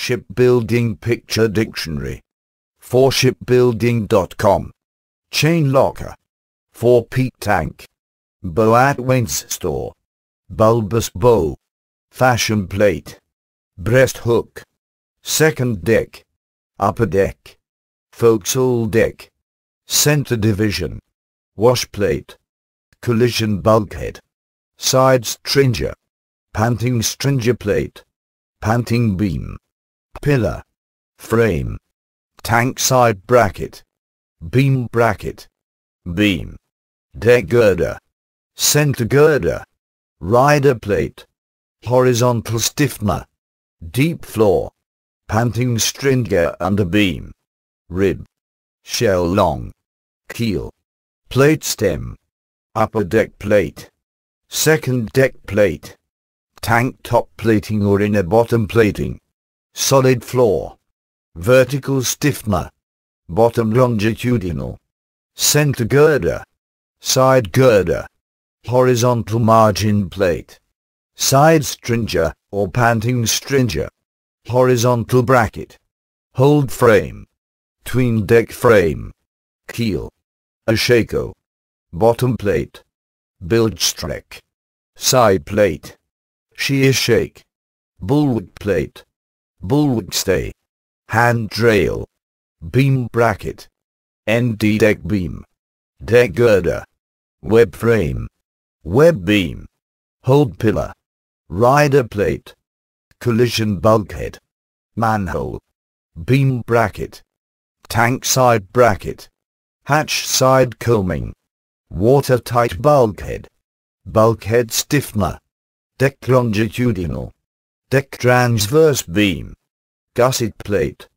Shipbuilding Picture Dictionary. Foreshipbuilding.com. Chain locker. 4-peak tank. Boatwain's store. Bulbous bow. Fashion plate. Breast hook. Second deck. Upper deck. Forecastle deck. Center division. Wash plate. Collision bulkhead. Side stringer. Panting stringer plate. Panting beam. Pillar. Frame. Tank side bracket. Beam bracket. Beam. Deck girder. Center girder. Rider plate. Horizontal stiffener. Deep floor. Panting stringer under beam. Rib. Shell long. Keel. Plate stem. Upper deck plate. Second deck plate. Tank top plating or inner bottom plating. Solid floor. Vertical stiffener. Bottom longitudinal. Center girder. Side girder. Horizontal margin plate. Side stringer or panting stringer. Horizontal bracket. Hold frame. Tween deck frame. Keel. A shako. Bottom plate. Bilge streck. Side plate. Shear shake. Bulwark plate. Bulwark stay. Handrail. Beam bracket. End deck beam. Deck girder. Web frame. Web beam. Hold pillar. Rider plate. Collision bulkhead. Manhole. Beam bracket. Tank side bracket. Hatch side combing. Watertight bulkhead. Bulkhead stiffener. Deck longitudinal. Deck transverse beam. Gusset plate.